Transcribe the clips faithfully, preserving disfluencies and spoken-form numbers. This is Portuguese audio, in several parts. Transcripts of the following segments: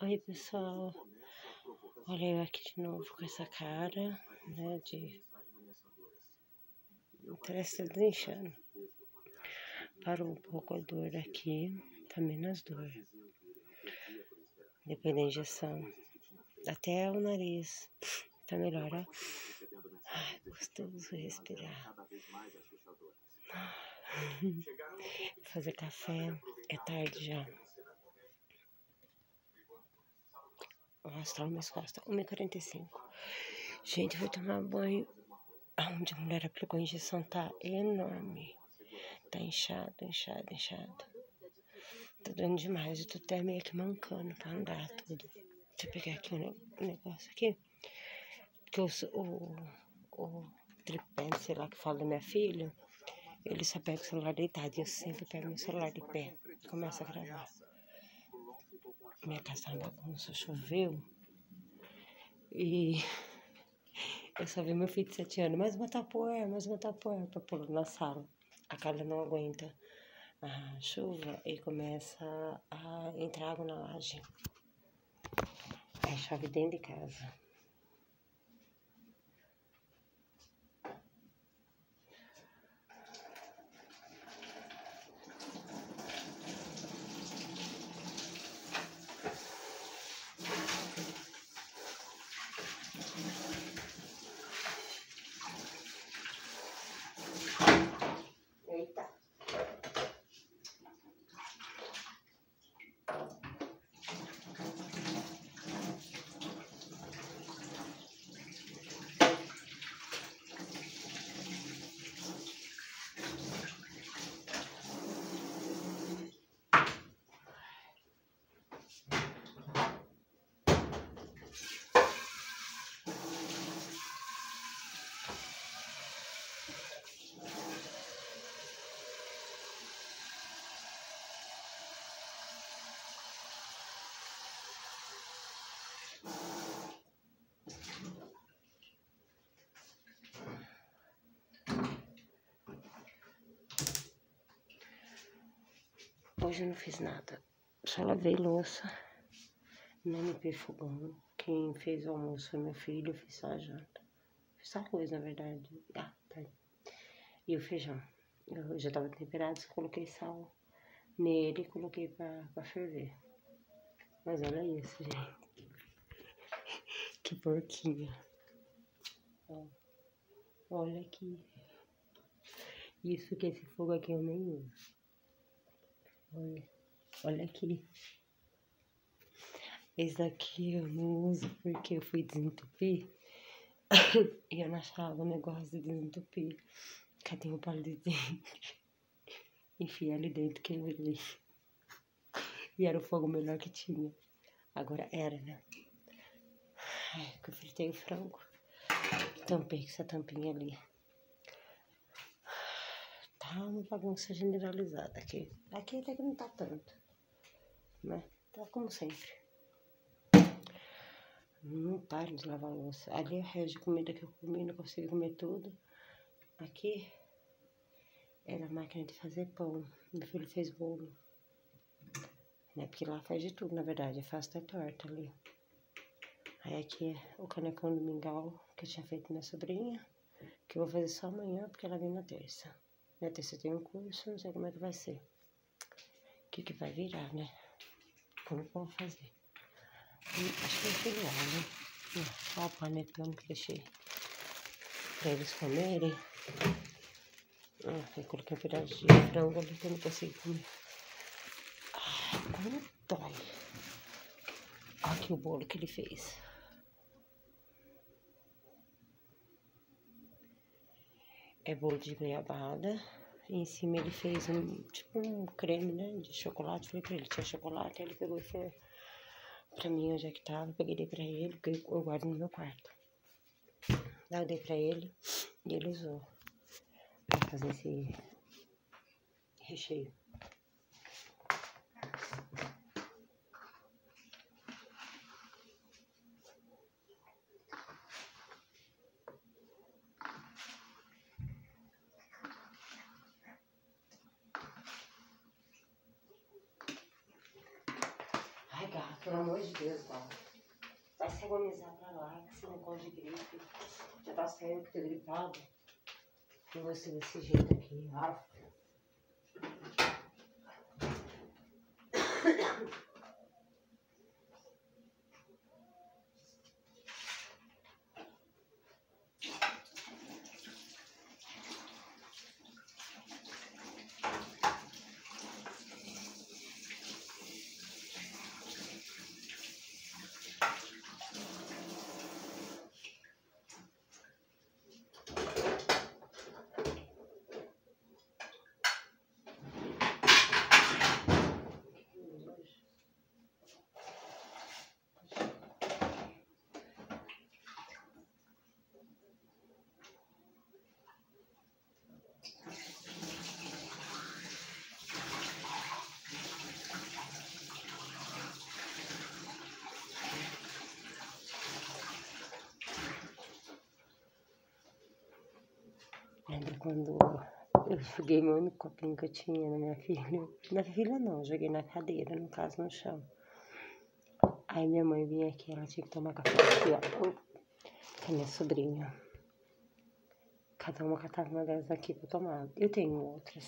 Oi, pessoal. Olha eu aqui de novo com essa cara, né, de... Parece desinchando. Parou um pouco a dor aqui, tá menos dor. Depois da injeção. Até o nariz tá melhor, ó. Ai, gostoso respirar. Vou fazer café, é tarde já. Nossa, tá minhas costas, uma e quarenta e cinco. Gente, vou tomar banho. Onde a mulher aplicou a injeção tá enorme. Tá inchado, inchado, inchado. Tá doendo demais, eu tô até meio que mancando pra andar tudo. Deixa eu pegar aqui um negócio aqui. Porque o, o, o tripé, sei lá que fala da minha filha, ele só pega o celular deitado. E eu sempre pego meu celular de pé e começo a gravar. Minha casa tá uma bagunça, choveu. E eu só vi meu filho de sete anos, mais uma tapoeira, mais uma tapoeira, pra pôr na sala. A Carla não aguenta a chuva e começa a entrar água na laje. Aí chove dentro de casa. Eita! Hoje eu não fiz nada, só lavei louça, não limpei fogão. Quem fez o almoço foi meu filho, eu fiz só a janta. Fiz só arroz, na verdade. Ah, tá. E o feijão. Eu já tava temperado, só coloquei sal nele e coloquei pra, pra ferver. Mas olha isso, gente. Que porquinha. Ó, olha aqui. Isso que esse fogo aqui eu nem uso. Olha, olha aqui. Esse daqui eu não uso porque eu fui desentupir. E eu não achava o negócio de desentupir. Cadê o palito de dente? Enfiei ali dentro que eu virei. E era o fogo melhor que tinha. Agora era, né? Ai, que eu fritei o frango. Tampei com essa tampinha ali. Tá uma bagunça generalizada aqui. Aqui até que não tá tanto, né? Tá como sempre. Não paro de lavar a louça. Ali é o resto de comida que eu comi, não consigo comer tudo. Aqui era a máquina de fazer pão. Meu filho fez bolo. Né? Porque lá faz de tudo, na verdade. Eu faço até torta ali. Aí aqui é o canecão do mingau que eu tinha feito minha sobrinha. Que eu vou fazer só amanhã, porque ela vem na terça. Na terça tem um curso, não sei como é que vai ser. O que que vai virar, né? Como que eu vou fazer? E acho que vai ser igual, né? Ó o panetone que deixei pra eles comerem. Ah, eu coloquei um pedaço de frango ali que eu não consigo comer. Ai, como dói. Olha aqui o bolo que ele fez. É bolo de goiabada. E em cima ele fez um, tipo um creme, né, de chocolate. Falei pra ele, tinha chocolate. Aí ele pegou e foi pra mim onde é que tava. Eu peguei, dei pra ele, porque eu guardo no meu quarto. Aí eu dei pra ele e ele usou pra fazer esse recheio. Ai, gato. Pelo amor de Deus, Val. Vai se agonizar pra lá, que esse negócio de gripe. Já tá saindo que ter gripado. E você desse jeito aqui, ó. Lembra quando eu joguei meu único copinho que eu tinha na minha filha? Na filha não, joguei na cadeira, no caso, no chão. Aí minha mãe vinha aqui, ela tinha que tomar café aqui, ó, com a minha sobrinha. Cada uma catava uma dessas aqui pra tomar. Eu tenho outras.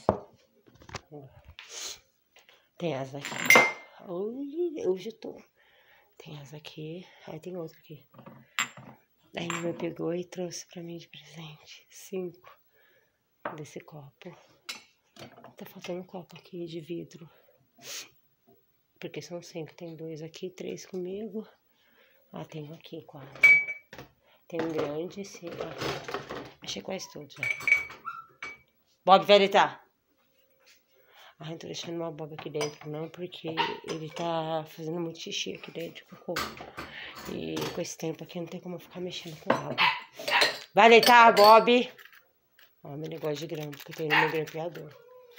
Tem essa aqui. Hoje, hoje eu tô. Tem essa aqui, aí tem outra aqui. Aí minha mãe pegou e trouxe pra mim de presente. Cinco desse copo. Tá faltando um copo aqui de vidro. Porque são cinco. Tem dois aqui, três comigo. Ah, tem um aqui, quatro. Tem um grande, esse. Ah, achei quase todos já. Bob, vai deitar. Ah, não tô deixando uma Bob aqui dentro não, porque ele tá fazendo muito xixi aqui dentro, cocô. E com esse tempo aqui não tem como eu ficar mexendo com ela. Vai deitar, Bob! Ó, meu negócio de grande que eu tenho no meu grampeador.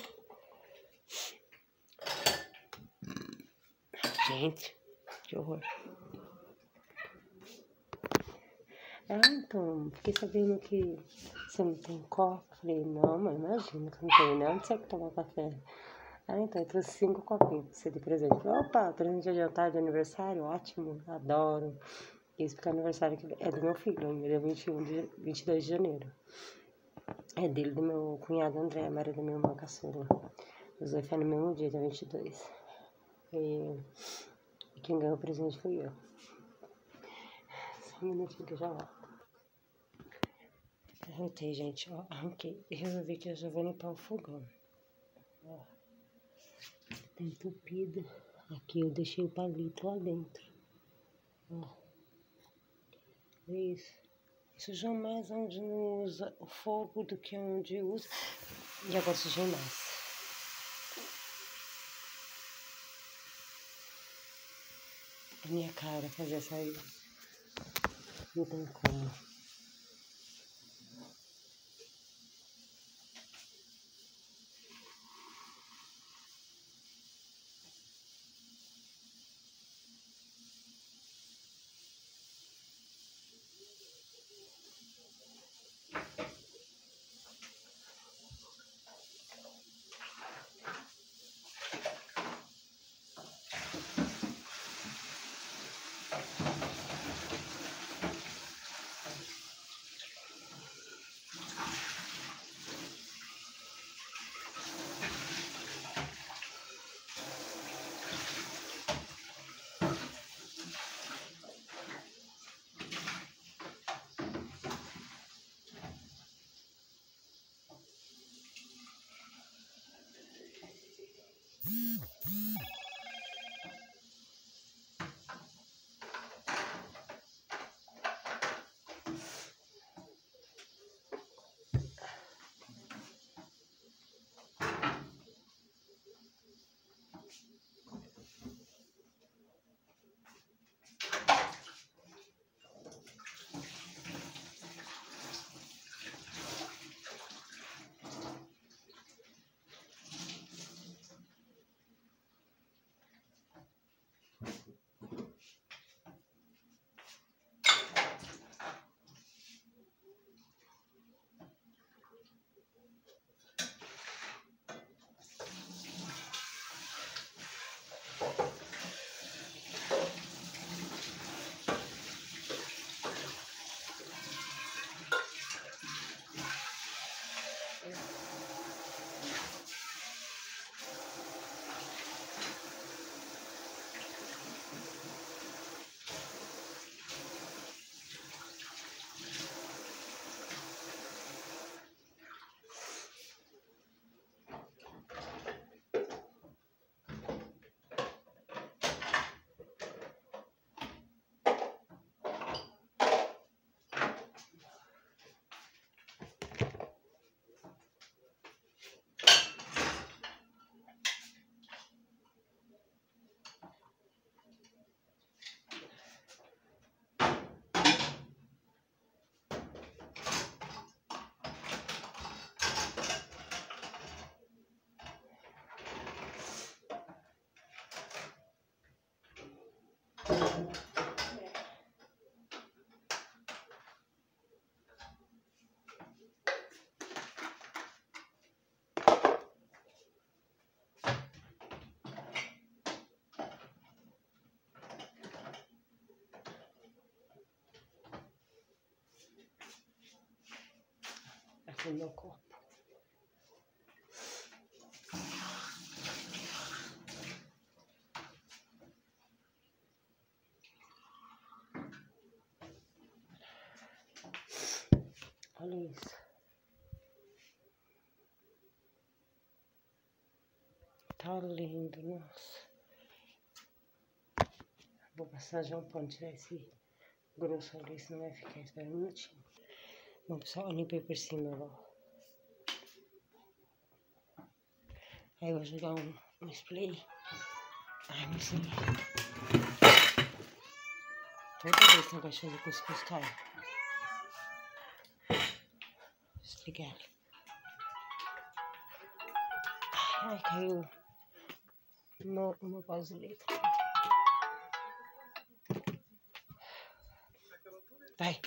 Gente, que horror. Ah, então, fiquei sabendo que você não tem copo. Falei, não, mãe, imagina que não tem, não, não sei que tomar café. Ah, então, eu trouxe cinco copinhos pra você de presente. Opa, presente de jantar de aniversário, ótimo, adoro. Isso porque o aniversário é do meu filho, ele é vinte e um de, vinte e dois de janeiro. É dele, do meu cunhado André, a Maria da minha irmã caçula. Os dois foi no mesmo dia, dia vinte e dois. E, e quem ganhou o presente fui eu. Só um minutinho que eu já volto. Arranquei, gente, ó, arranquei. E resolvi que eu já vou limpar o fogão. Ó, tá entupido. Aqui eu deixei o palito lá dentro. Ó, é isso. Sujou mais onde não usa o fogo do que onde usa. E agora sujei mais. A minha cara fazer essa aí. Não tem como. Aqui no meu copo. Olha isso. Tá lindo, nossa. Vou passar já um pano, tirar esse grosso ali, senão vai ficar. Espera um minutinho. Bom, pessoal, eu limpei por cima, ó. Aí eu vou jogar um, um spray. Ai, não sei. Toda vez que eu gosto de fazer cuscuz, cai. Desligar ele. Ai, caiu no, no meu vasilete. Vai.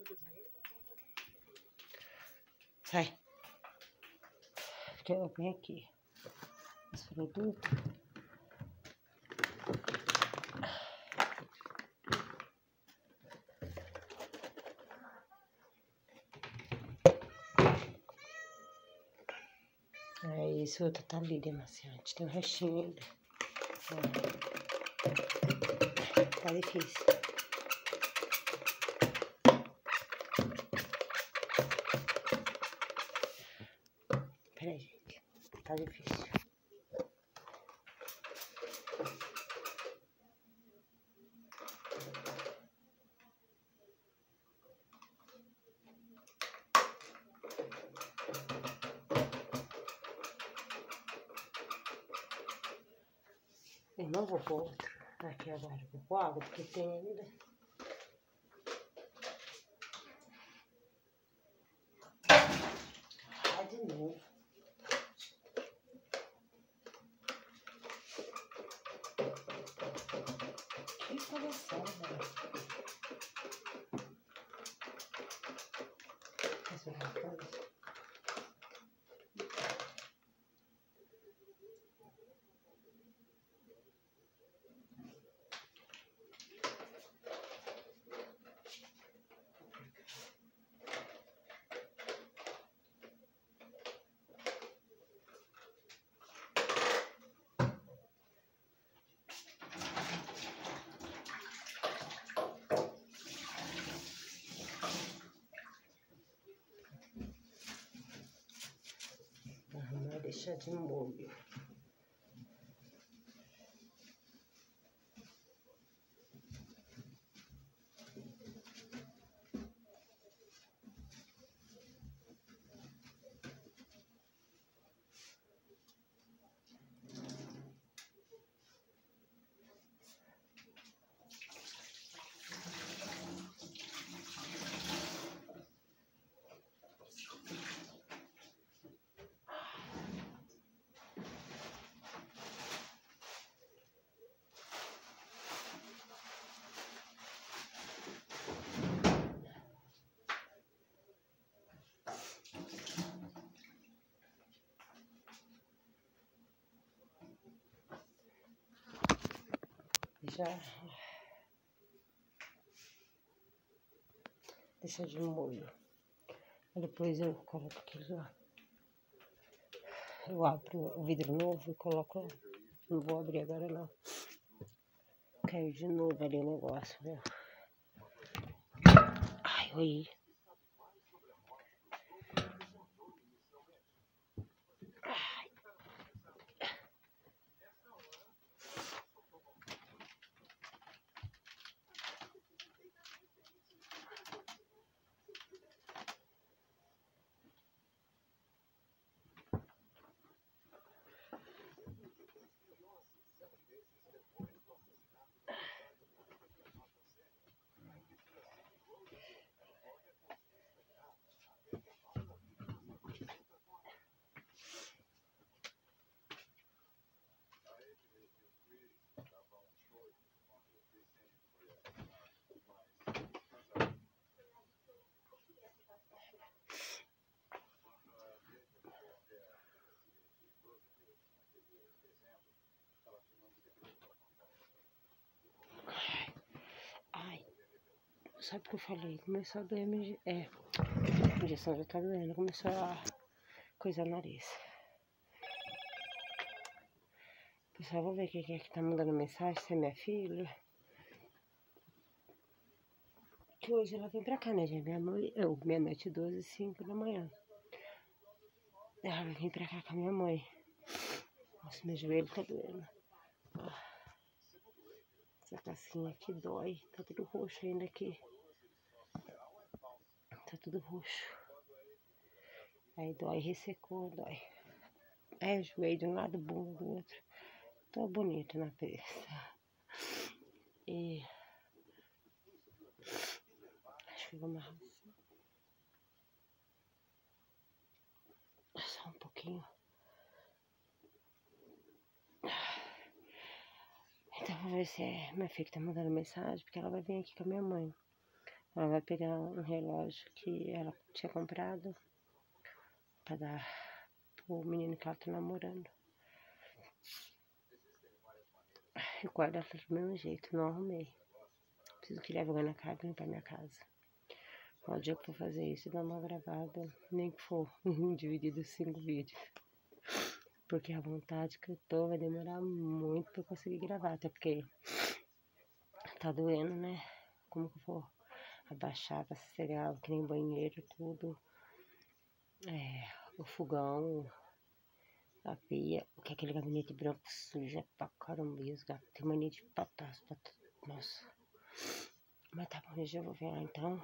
Sai. Porque eu venho aqui. Esse produto. Aí esse outro tá ali, demaciante. Tem um restinho ainda. Ó. Tá difícil. Peraí, gente. Tá difícil. Eu não vou pôr outro aqui agora. Vou pôr água, porque tem ainda. Ah, de novo. Que palhaçada. Essa é uma coisa. Vou deixar de molho. Já deixa de molho. Depois eu coloco aquilo lá. Eu abro o vidro novo e coloco lá. Não vou abrir agora não. Caiu de novo ali o negócio, viu? Ai, oi. sabe o que eu falei? Começou a doer, minha é, a injeção já tá doendo, começou a coisar o nariz. Pessoal, vou ver quem é que tá mandando mensagem, se é minha filha. Que hoje ela vem pra cá, né, gente? Minha mãe, eu, meia-noite, doze, cinco da manhã. Ela vai vir pra cá com a minha mãe. Nossa, meu joelho tá doendo. Essa casquinha aqui dói. Tá tudo roxo ainda aqui. Tá tudo roxo. Aí dói, ressecou, dói. É, joelho de um lado, bunda do outro. Tô bonita na peça. E... acho que eu vou amarrar assim. Só um pouquinho. Então vou ver se é minha filha que tá mandando mensagem, porque ela vai vir aqui com a minha mãe. Ela vai pegar um relógio que ela tinha comprado pra dar pro menino que ela tá namorando. Eu guardo ela do mesmo jeito, não arrumei. Preciso que leve agora na casa, limpar minha casa. O dia que eu for fazer isso, eu dou uma gravada, nem que for dividido em cinco vídeos. Porque a vontade que eu tô vai demorar muito pra eu conseguir gravar, até porque tá doendo, né? Como que eu vou abaixar pra sossegar, que nem banheiro, tudo. É, o fogão, a pia, que é aquele gabinete branco suja pra caramba, e os gatos tem mania de patas, patas, nossa. Mas tá bom, já vou ver lá então.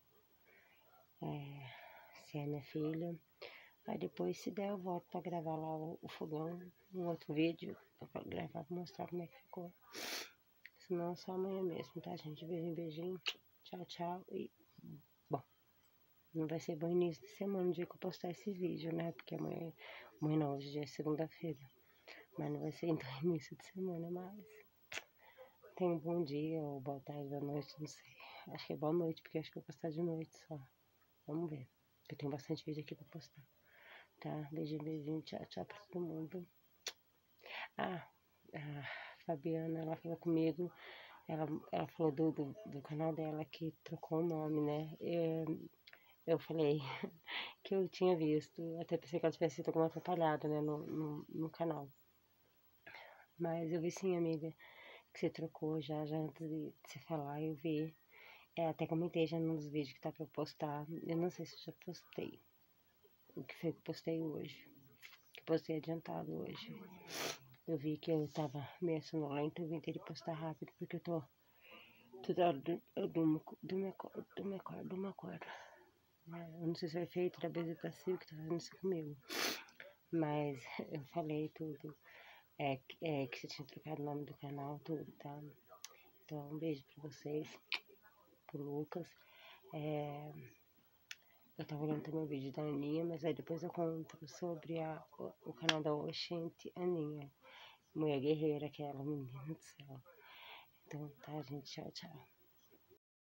É, se é minha filha. Aí depois, se der, eu volto pra gravar lá o, o fogão, um outro vídeo, pra gravar, pra mostrar como é que ficou. Senão, só amanhã mesmo, tá, gente? Beijinho, beijinho. Tchau, tchau. E, bom, não vai ser bom início de semana, o dia que eu postar esse vídeo, né? Porque amanhã, amanhã não, hoje é segunda-feira. Mas não vai ser então início de semana, mas... tenha um bom dia, ou boa tarde, boa noite, não sei. Acho que é boa noite, porque acho que eu vou postar de noite só. Vamos ver. Eu tenho bastante vídeo aqui pra postar. Tá? Beijinho, beijinho. Tchau, tchau pra todo mundo. Ah, a Fabiana, ela falou comigo. Ela, ela falou do, do, do canal dela que trocou o nome, né? Eu, eu falei que eu tinha visto. Até pensei que ela tivesse sido alguma atrapalhada, né? No, no, no canal. Mas eu vi sim, amiga, que você trocou já, já antes de você falar, eu vi. É, até comentei já nos vídeos que tá pra eu postar. Eu não sei se eu já postei. O que foi que postei hoje. Que postei adiantado hoje. Eu vi que eu tava meio sonolenta, eu tentei postar rápido, porque eu tô toda hora do, eu durmo, durmo, acordo, durmo, acordo, durmo, acordo. É, eu não sei se é efeito da bezetacil que tá fazendo isso comigo. Mas eu falei tudo. É, é que você tinha trocado o nome do canal, tudo, tá? Então, um beijo pra vocês, pro Lucas. É, eu tava olhando também o vídeo da Aninha, mas aí depois eu conto sobre a, o, o canal da Oxente Aninha. Mulher guerreira, aquela menina do céu. Então tá, gente. Tchau, tchau.